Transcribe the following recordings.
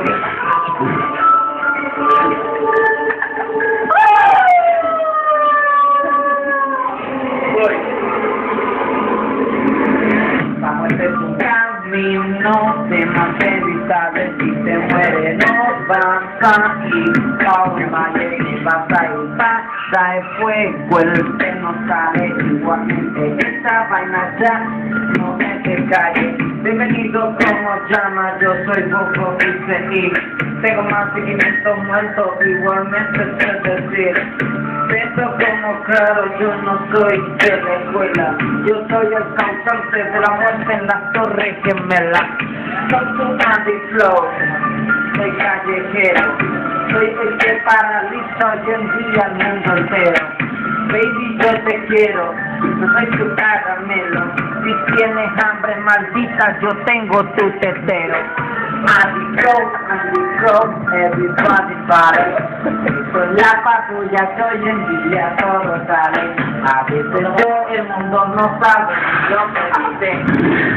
Camino de materialidades, si te muere no vas a ir, calma y vas a ir, pasa el fuego, el que no sale igualmente, esta vaina ya no es de calle. Bienvenido como llama, yo soy Bobo y tengo más de 500 muertos, igualmente sé decir. Siento como claro, yo no soy de la escuela, yo soy el causante de la muerte en las torres gemelas. Soy tu anti-flow, soy callejero, soy el que paraliza hoy en día al mundo entero. Baby, yo te quiero, yo soy tu caramelo, si tienes hambre maldita, yo tengo tu tetero. Anti-flow, everybody party. Soy la patrulla que hoy en día todo sale. A veces yo, el mundo no sabe lo que dice.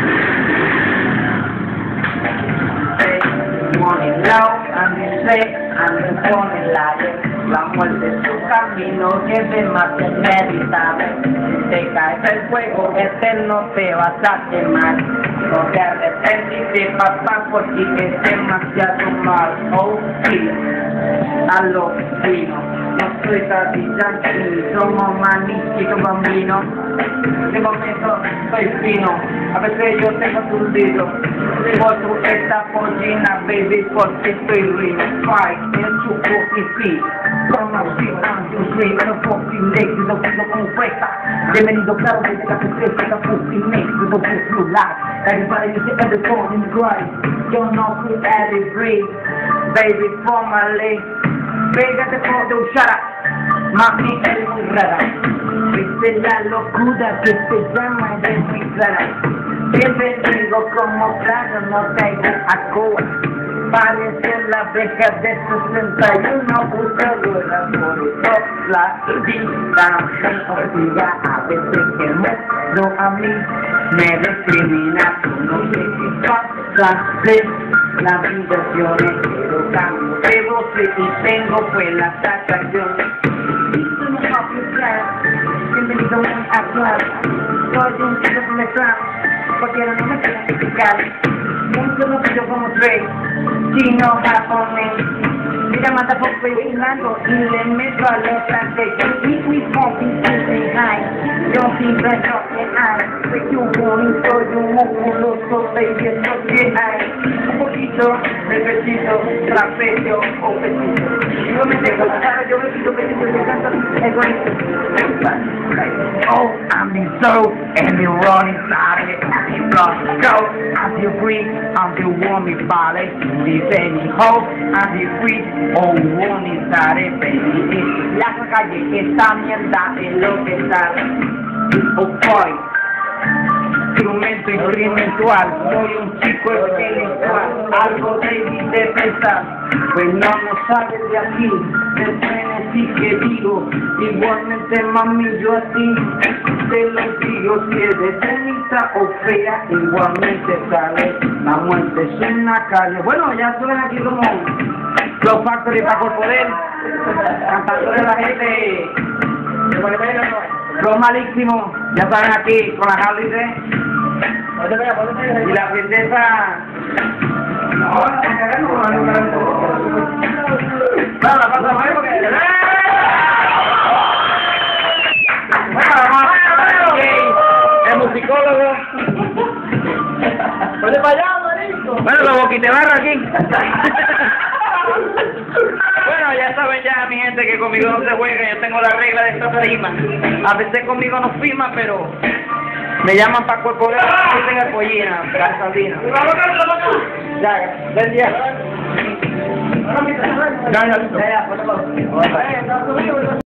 Money low, and you say, and you pone liar. La muerte es un camino que es demasiado meditable. Si te caes el fuego eterno te vas a quemar. No te arrepientes, papá, porque es demasiado mal. Oh, sí, a lo fino. No soy Daddy Yankee, somos maniquito bambino. De momento soy fino, a veces yo tengo turbido. Tengo tu esta pollina, baby, porque estoy rico. Fight, en su coffee, from a street on the street, no fucking legs, no tengo como cuesta. Bienvenido, claro, desde la que la fucking legs, no push you live. Everybody is at the phone in the grind. Yo no fui Eddie Breeze, baby, formally. Pégate por tu shut mami, eres muy rara. Esta es la locura que se llama identidad. Siempre digo como claro, no traigo a Cuba. Parece la beca de 61, buscadora, por eso la vida me obliga a veces que no a mí me discrimina. No sé qué pasa, la vibraciones, pero cambio de voces y tengo pues las atracciones. Bienvenido a actuar, soy un chico que me trae, cualquiera no me quiere criticar. Un conocido como Drake, chino, japonés. Mira, mata por bailando y le meto a los planteos. We smoking something high. Yo siempre no que hay. Soy un bonito y un musculoso, baby, es lo que hay. Un poquito de pechito, trapecio o pechito. Yo me dejo claro, yo me pido pechito, yo canto el bonito. Oh, I'm the soul, and the running side, and the blood go. As you breathe, I'm the warm body. This any hope, I'm the free. Oh, warning side, baby. La calle, esta mierda es lo que sale. Oh, boy. Instrumento instrumental, soy un chico espiritual, algo débil de pensar, pues no sabes de aquí, del frenesí que digo, igualmente mami yo a ti, te lo digo, si eres bonita o fea, igualmente sale, la muerte es una calle. Bueno, ya suben aquí como los Factory Paco Poder, cantando de la gente, los malísimos, ya saben aquí, con la Harley y la princesa. Bueno, la pasa mal porque... El musicólogo. Ponle para allá, marico. Bueno, los boquitebarros aquí. Bueno, ya saben ya, mi gente, que conmigo no se juega. Yo tengo la regla de esta prima. A veces conmigo no firma, pero... me llaman para corporar y tenga pollina, la sardina. Ya, buen día. Ya,